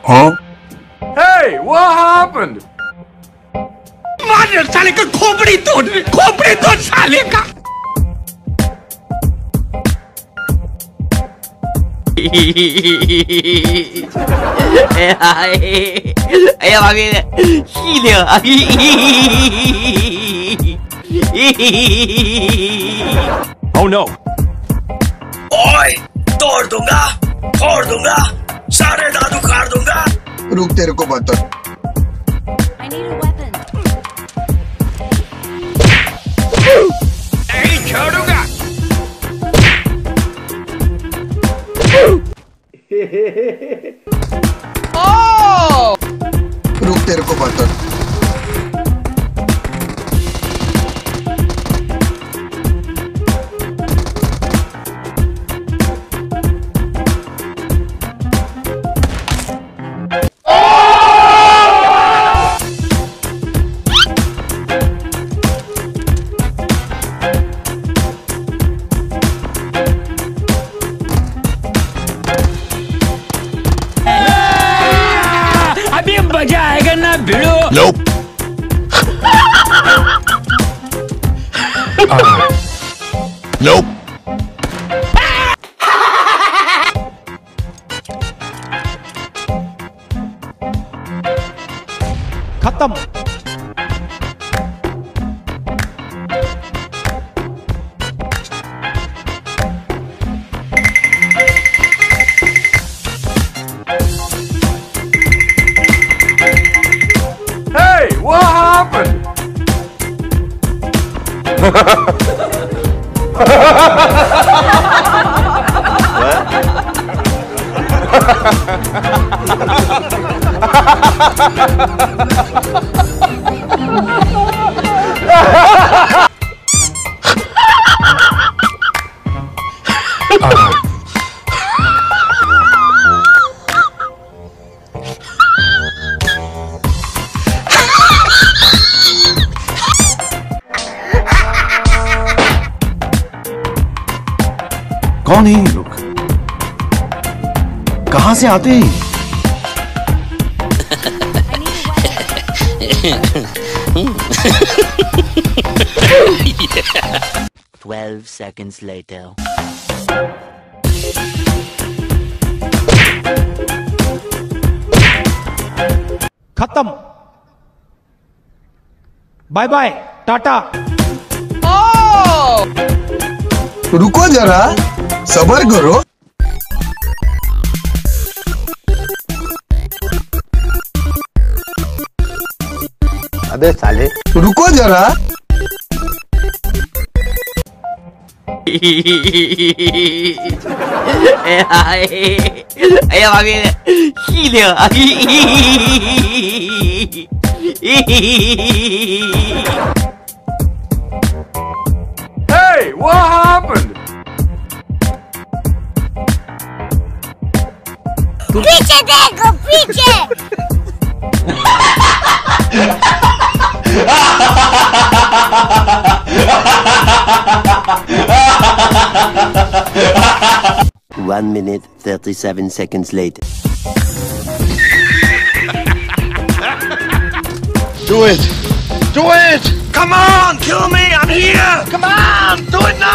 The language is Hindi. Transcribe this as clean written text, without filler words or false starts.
Huh? Hey, what happened? मार साले का खोपड़ी तोड़ साले का। Ayo pakai gila. Oh no. ओए, तोड़ दूंगा, सारे दादू उखाड़ दूंगा। रुक तेरे को बता। I need a weapon. नहीं छोड़ूंगा। Oh! रुक तेरे को बता। अभी मजा आएगा ना भिड़ो। Nope. Nope. खत्म। Hey, what happened? कौन है ये लोग? कहां से आते हैं? I need a weapon. 12 seconds later. खत्म। बाय बाय टाटा। रुको जरा, सबर करो। अबे साले। रुको जरा। Ayo pakai gila. Hey, what happened? पीछे देखो, पीछे। One minute, 37 seconds later. Do it. Do it. Come on, kill me, I'm here. Come on, do it now.